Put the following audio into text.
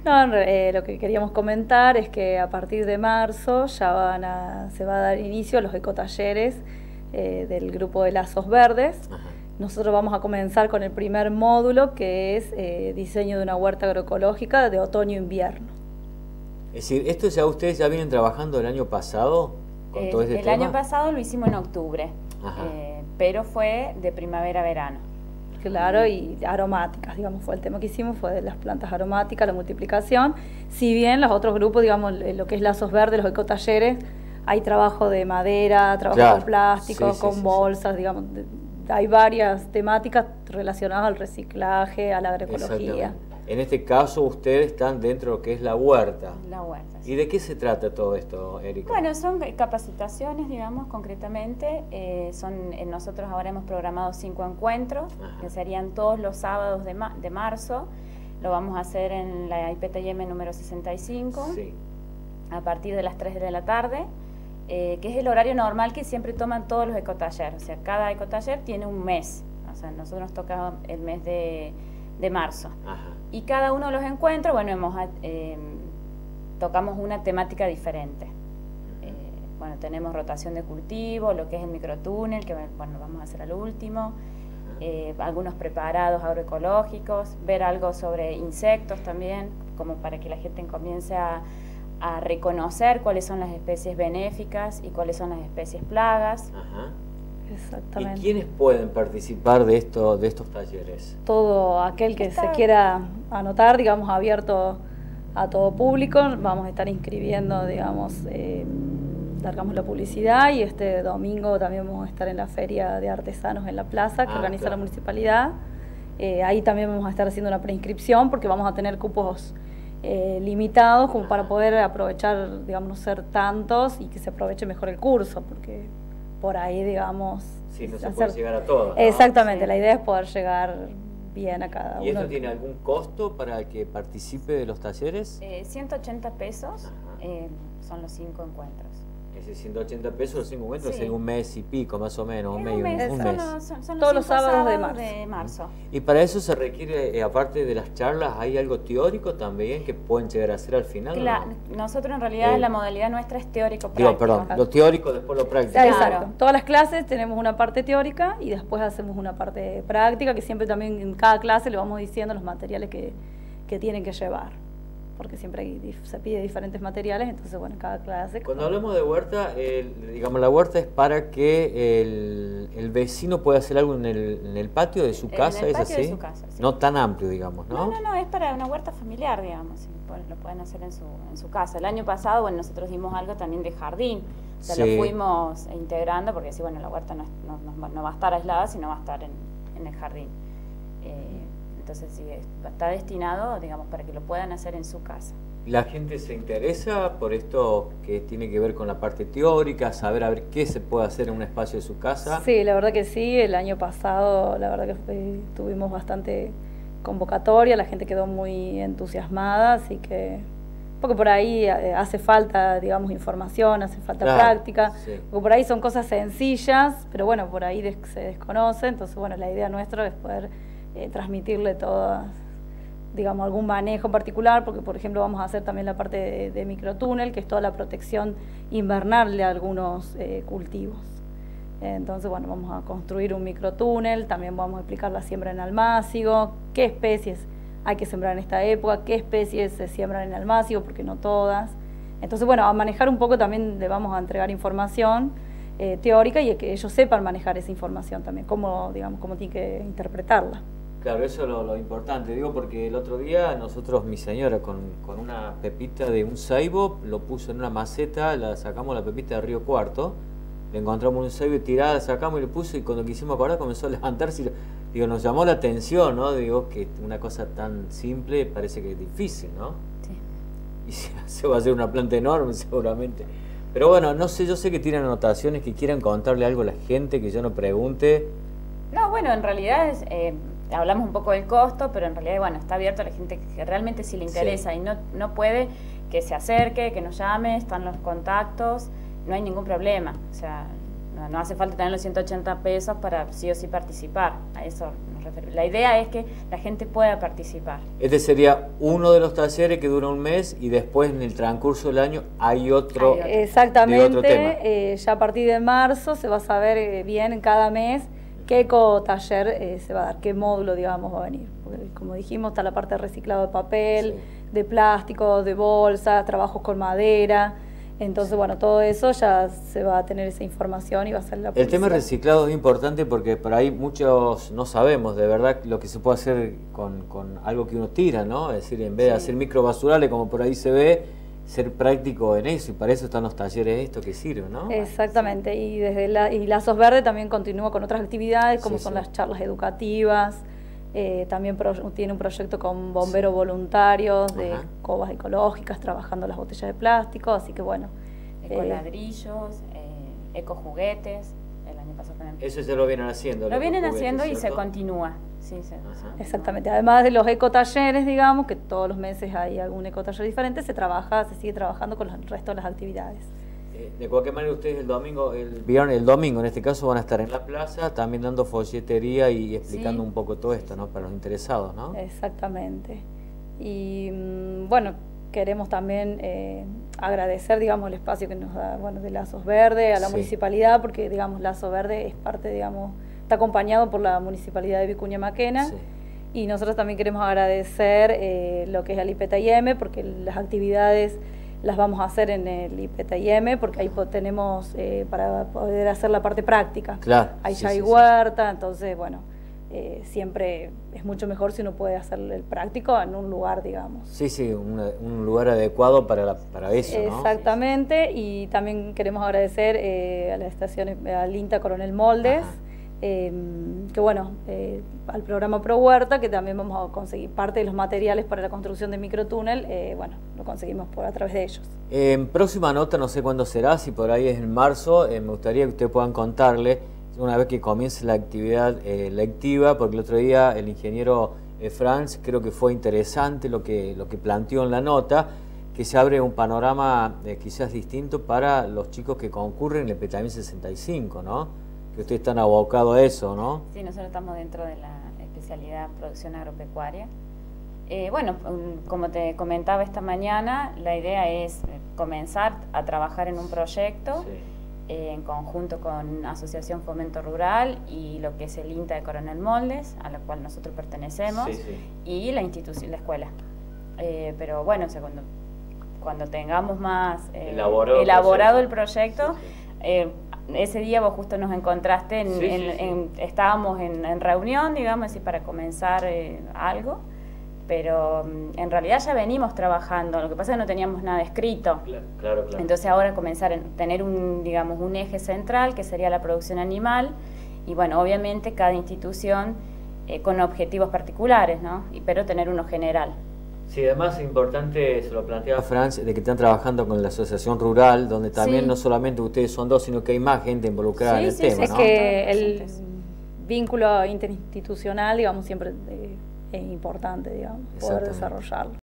No, lo que queríamos comentar es que a partir de marzo se va a dar inicio a los ecotalleres del grupo de Lazos Verdes. Ajá. Nosotros vamos a comenzar con el primer módulo, que es diseño de una huerta agroecológica de otoño-invierno. Es decir, esto ya ustedes ya vienen trabajando el año pasado con todo este tema. El año pasado lo hicimos en octubre, pero fue de primavera-verano. Claro, y aromáticas, digamos, fue el tema que hicimos, fue de las plantas aromáticas, la multiplicación. Si bien los otros grupos, digamos, lo que es Lazos Verdes, los ecotalleres, hay trabajo de madera, trabajo con plásticos, con bolsas, digamos, hay varias temáticas relacionadas al reciclaje, a la agroecología. En este caso ustedes están dentro de lo que es la huerta. La huerta, sí. ¿Y de qué se trata todo esto, Erika? Bueno, son capacitaciones, digamos, concretamente. Nosotros ahora hemos programado 5 encuentros, que serían todos los sábados de marzo. Lo vamos a hacer en la IPTM número 65, a partir de las 3 de la tarde, que es el horario normal que siempre toman todos los ecotalleres. O sea, cada ecotaller tiene un mes. O sea, nosotros nos toca el mes de marzo. Y cada uno de los encuentros, bueno, tocamos una temática diferente. Bueno, tenemos rotación de cultivo, lo que es el microtúnel, que bueno, vamos a hacer al último, algunos preparados agroecológicos, ver algo sobre insectos también, como para que la gente comience a reconocer cuáles son las especies benéficas y cuáles son las especies plagas. Exactamente. ¿Y quiénes pueden participar de estos talleres? Todo aquel que se quiera anotar, digamos, abierto a todo público. Vamos a estar inscribiendo, digamos, largamos la publicidad, y este domingo también vamos a estar en la Feria de Artesanos en la Plaza, que organiza la municipalidad. Ahí también vamos a estar haciendo una preinscripción, porque vamos a tener cupos limitados, como para poder aprovechar, digamos, no ser tantos y que se aproveche mejor el curso, porque por ahí, digamos... Sí, no se puede llegar a todos, ¿no? Exactamente, la idea es poder llegar bien a cada uno. ¿Y esto tiene algún costo para el que participe de los talleres? 180 pesos son los 5 encuentros. Ese 180 pesos los 5 encuentros en un mes y pico, más o menos, un mes. Son todos los sábados de marzo. Y para eso se requiere, aparte de las charlas, ¿hay algo teórico también que pueden llegar a hacer al final? Claro, ¿no? Nosotros en realidad la modalidad nuestra es teórico-práctico. Perdón, lo teórico, después lo práctico. Exacto. Todas las clases tenemos una parte teórica y después hacemos una parte práctica, que siempre también en cada clase le vamos diciendo los materiales que tienen que llevar, porque siempre se pide diferentes materiales, entonces bueno, cada clase... Cuando hablamos de huerta, digamos, la huerta es para que el vecino pueda hacer algo en el patio de su casa, ¿es así? De su casa, sí. No tan amplio, digamos, ¿no? No, es para una huerta familiar, digamos, lo pueden hacer en su casa. El año pasado, bueno, nosotros dimos algo también de jardín, o sea, lo fuimos integrando, porque sí, bueno, la huerta no va a estar aislada, sino va a estar en el jardín. Entonces sí, está destinado, digamos, para que lo puedan hacer en su casa. ¿La gente se interesa por esto que tiene que ver con la parte teórica, saber a ver qué se puede hacer en un espacio de su casa? Sí, la verdad que sí. El año pasado, la verdad que tuvimos bastante convocatoria, la gente quedó muy entusiasmada, así que... Porque por ahí hace falta, digamos, información, hace falta práctica, porque por ahí son cosas sencillas, pero bueno, por ahí se desconoce, entonces bueno, la idea nuestra es poder transmitirle todas, digamos, algún manejo particular, porque por ejemplo vamos a hacer también la parte de microtúnel, que es toda la protección invernal de algunos cultivos. Entonces bueno, vamos a construir un microtúnel, también vamos a explicar la siembra en almácigo, qué especies hay que sembrar en esta época, qué especies se siembran en almácigo, porque no todas. Entonces bueno, a manejar un poco también le vamos a entregar información teórica, y que ellos sepan manejar esa información también, cómo, digamos, cómo tienen que interpretarla. Claro, eso es lo importante, digo, porque el otro día nosotros, mi señora, con una pepita de un ceibo, lo puso en una maceta, sacamos la pepita de Río Cuarto, le encontramos un ceibo tirada, sacamos y le puso, y cuando quisimos acordar comenzó a levantarse, digo, nos llamó la atención, ¿no? Digo, que una cosa tan simple parece que es difícil, ¿no? Sí. Y se va a hacer una planta enorme seguramente. Pero bueno, no sé, yo sé que tienen anotaciones, que quieran contarle algo a la gente, que yo no pregunte. No, bueno, en realidad hablamos un poco del costo, pero en realidad, bueno, está abierto a la gente que realmente sí le interesa y no puede, que se acerque, que nos llame, están los contactos, no hay ningún problema. O sea, No hace falta tener los 180 pesos para sí o sí participar. A eso nos referimos. La idea es que la gente pueda participar. Este sería uno de los talleres que dura un mes y después en el transcurso del año hay otro. Exactamente, de otro tema. Ya a partir de marzo se va a saber bien en cada mes qué ecotaller se va a dar, qué módulo, digamos, va a venir. Porque, como dijimos, está la parte de reciclado de papel, de plástico, de bolsas, trabajos con madera. Entonces, bueno, todo eso ya se va a tener esa información y va a ser la publicidad. El tema reciclado es importante porque por ahí muchos no sabemos de verdad lo que se puede hacer con algo que uno tira, ¿no? Es decir, en vez de hacer microbasurales como por ahí se ve, ser práctico en eso, y para eso están los talleres estos que sirven, ¿no? Exactamente, y desde Lazos Verdes también continúa con otras actividades como son las charlas educativas. También tiene un proyecto con bomberos voluntarios de cobas ecológicas, trabajando las botellas de plástico, así que bueno. Ecoladrillos, ecojuguetes, el año pasado también. Eso ya lo vienen haciendo. Lo vienen haciendo y se continúa. Sí, exactamente, además de los ecotalleres, digamos, que todos los meses hay algún ecotaller diferente, se sigue trabajando con el resto de las actividades. De cualquier manera, ustedes el domingo en este caso van a estar en la plaza también dando folletería y explicando un poco todo esto, ¿no? Para los interesados, ¿no? Exactamente. Y bueno, queremos también agradecer, digamos, el espacio que nos da, bueno, de Lazos Verdes, a la municipalidad, porque, digamos, Lazo Verde es parte, digamos, está acompañado por la Municipalidad de Vicuña Maquena. Y nosotros también queremos agradecer lo que es el IPTIM, porque las actividades las vamos a hacer en el IPTIM, porque ahí tenemos para poder hacer la parte práctica. Claro. Ahí ya hay huerta, entonces, bueno, siempre es mucho mejor si uno puede hacer el práctico en un lugar, digamos. Sí, un lugar adecuado para eso, ¿no? Exactamente, y también queremos agradecer a la estación, al INTA Coronel Moldes, que bueno, al programa Pro Huerta, que también vamos a conseguir parte de los materiales para la construcción de microtúnel, bueno, lo conseguimos a través de ellos. En próxima nota, no sé cuándo será, si por ahí es en marzo, me gustaría que ustedes puedan contarle, una vez que comience la actividad lectiva, porque el otro día el ingeniero Franz, creo que fue interesante lo que planteó en la nota, que se abre un panorama quizás distinto para los chicos que concurren en el IPTIM 65, ¿no? Que ustedes están abocados a eso, ¿no? Sí, nosotros estamos dentro de la especialidad producción agropecuaria. Bueno, como te comentaba esta mañana, la idea es comenzar a trabajar en un proyecto en conjunto con Asociación Fomento Rural y lo que es el INTA de Coronel Moldes, a la cual nosotros pertenecemos, y la institución, la escuela. Pero bueno, o sea, cuando tengamos más elaborado el proyecto, ese día vos justo nos encontraste, estábamos en reunión, digamos, así, para comenzar algo, pero en realidad ya venimos trabajando, lo que pasa es que no teníamos nada escrito. Claro. Entonces ahora comenzar a tener un eje central, que sería la producción animal, y bueno, obviamente cada institución con objetivos particulares, ¿no? Pero tener uno general. Sí, además es importante, se lo planteaba Franz, de que están trabajando con la Asociación Rural, donde también no solamente ustedes son dos, sino que hay más gente involucrada en el tema, ¿no? Es que el vínculo interinstitucional, digamos, siempre es importante, digamos, poder desarrollarlo.